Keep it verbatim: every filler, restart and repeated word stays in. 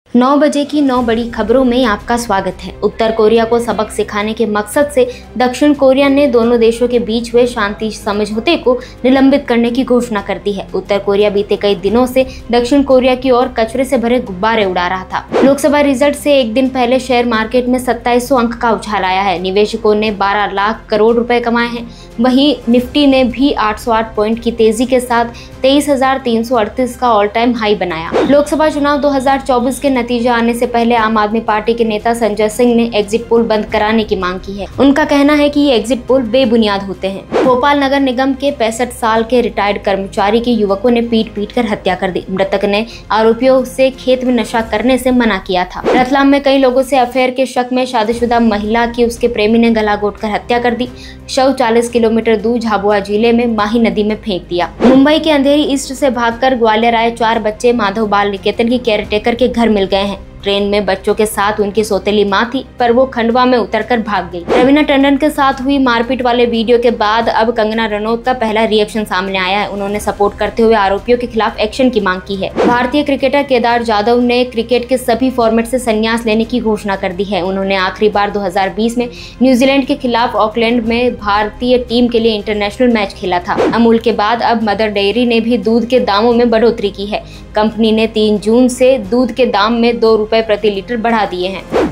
नौ बजे की नौ बड़ी खबरों में आपका स्वागत है। उत्तर कोरिया को सबक सिखाने के मकसद से दक्षिण कोरिया ने दोनों देशों के बीच हुए शांति समझौते को निलंबित करने की घोषणा कर दी है। उत्तर कोरिया बीते कई दिनों से दक्षिण कोरिया की ओर कचरे से भरे गुब्बारे उड़ा रहा था। लोकसभा रिजल्ट से एक दिन पहले शेयर मार्केट में सत्ताईस सौ अंक का उछाल आया है। निवेशकों ने बारह लाख करोड़ रुपए कमाए हैं। वहीं निफ्टी ने भी आठ सौ आठ पॉइंट की तेजी के साथ तेईस हजार तीन सौ अड़तीस का ऑल टाइम हाई बनाया। लोकसभा चुनाव दो हजार चौबीस के नतीजा आने से पहले आम आदमी पार्टी के नेता संजय सिंह ने एग्जिट पोल बंद कराने की मांग की है। उनका कहना है कि ये एग्जिट पोल बेबुनियाद होते हैं। भोपाल नगर निगम के पैंसठ साल के रिटायर्ड कर्मचारी के युवकों ने पीट पीट कर हत्या कर दी। मृतक ने आरोपियों से खेत में नशा करने से मना किया था। रतलाम में कई लोगों से अफेयर के शक में शादीशुदा महिला की उसके प्रेमी ने गला घोट कर हत्या कर दी। शव चालीस किलोमीटर दूर झाबुआ जिले में माही नदी में फेंक दिया। मुंबई के अंधेरी ईस्ट से भागकर ग्वालियर आए चार बच्चे माधव बाल निकेतन की केयरटेकर के घर मिल गए हैं। ट्रेन में बच्चों के साथ उनकी सौतेली मां थी, पर वो खंडवा में उतरकर भाग गई। रवीना टंडन के साथ हुई मारपीट वाले वीडियो के बाद अब कंगना रनौत का पहला रिएक्शन सामने आया है। उन्होंने सपोर्ट करते हुए आरोपियों के खिलाफ एक्शन की मांग की है। भारतीय क्रिकेटर केदार जाधव ने क्रिकेट के सभी फॉर्मेट से संन्यास लेने की घोषणा कर दी है। उन्होंने आखिरी बार दो हजार बीस में न्यूजीलैंड के खिलाफ ऑकलैंड में भारतीय टीम के लिए इंटरनेशनल मैच खेला था। अमूल के बाद अब मदर डेयरी ने भी दूध के दामों में बढ़ोतरी की है। कंपनी ने तीन जून से दूध के दाम में दो रुपए प्रति लीटर बढ़ा दिए हैं।